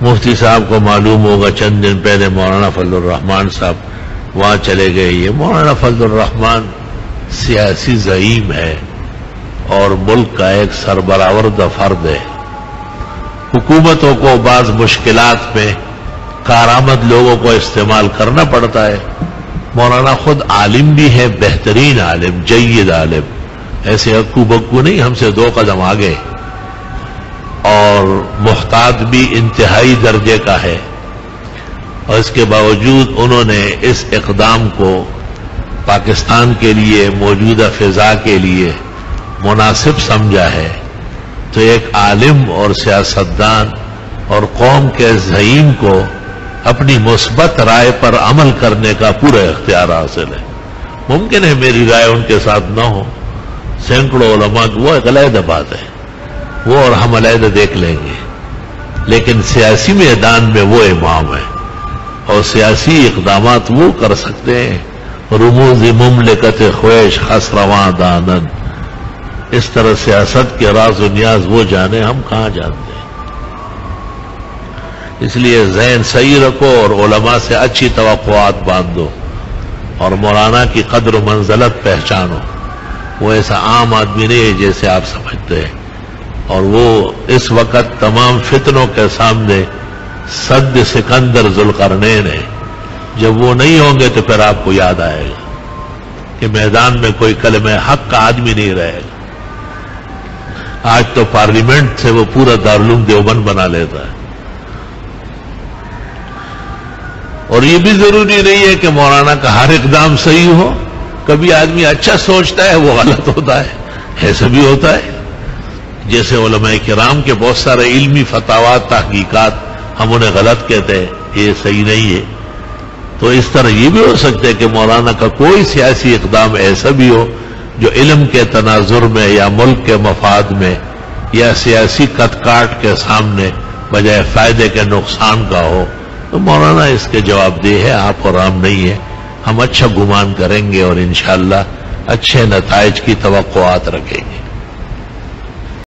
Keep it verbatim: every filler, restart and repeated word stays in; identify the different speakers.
Speaker 1: مفتی صاحب کو معلوم ہوگا چند دن پہلے مولانا فضل الرحمان صاحب وہاں چلے گئے. یہ مولانا فضل الرحمان سیاسی زعیم ہے اور ملک کا ایک سربراہ فرد ہے. حکومتوں کو بعض مشکلات میں کارآمد لوگوں کو استعمال کرنا پڑتا ہے. مولانا خود عالم بھی ہے، بہترین عالم، جید عالم، ایسے اکو بکو نہیں، ہم سے دو قدم آگے، اور محتاط بھی انتہائی درجے کا ہے. اور اس کے باوجود انہوں نے اس اقدام کو پاکستان کے لیے، موجودہ فضا کے لیے مناسب سمجھا ہے. تو ایک عالم اور سیاستدان اور قوم کے زعیم کو اپنی مثبت رائے پر عمل کرنے کا پورا اختیار حاصل ہے. ممکن ہے میری رائے ان کے ساتھ نہ ہو، سینکڑوں علماء کی وہ ایک علیحدہ بات ہے، وہ اور ہم علیحدہ دیکھ لیں گے، لیکن سیاسی میدان میں وہ امام ہے اور سیاسی اقدامات وہ کر سکتے ہیں. رموز مملکت خویش خسرواں دانن، اس طرح سیاست کے راز و نیاز وہ جانے، ہم کہاں جانتے ہیں. اس لیے ذہن صحیح رکھو اور علماء سے اچھی توقعات باندھو اور مولانا کی قدر و منزلت پہچانو. وہ ایسا عام آدمی نہیں ہے جیسے آپ سمجھتے ہیں، اور وہ اس وقت تمام فتنوں کے سامنے سد سکندر ذوالقرنین ہے. جب وہ نہیں ہوں گے تو پھر آپ کو یاد آئے گا کہ میدان میں کوئی کلمہ حق کا آدمی نہیں رہے گا. آج تو پارلیمنٹ سے وہ پورا دارالعلوم دیوبند بنا لیتا ہے. اور یہ بھی ضروری نہیں ہے کہ مولانا کا ہر اقدام صحیح ہو. کبھی آدمی اچھا سوچتا ہے وہ غلط ہوتا ہے، ایسا بھی ہوتا ہے. جیسے علماء کرام کے بہت سارے علمی فتاوات، تحقیقات ہم انہیں غلط کہتے ہیں، یہ صحیح نہیں ہے. تو اس طرح یہ بھی ہو سکتا ہے کہ مولانا کا کوئی سیاسی اقدام ایسا بھی ہو جو علم کے تناظر میں یا ملک کے مفاد میں یا سیاسی کٹ کاٹ کے سامنے بجائے فائدے کے نقصان کا ہو. تو مولانا اس کے جواب دہ ہے، آپ اور ہم نہیں ہے. ہم اچھا گمان کریں گے اور انشاءاللہ اچھے نتائج کی توقعات رکھیں گے.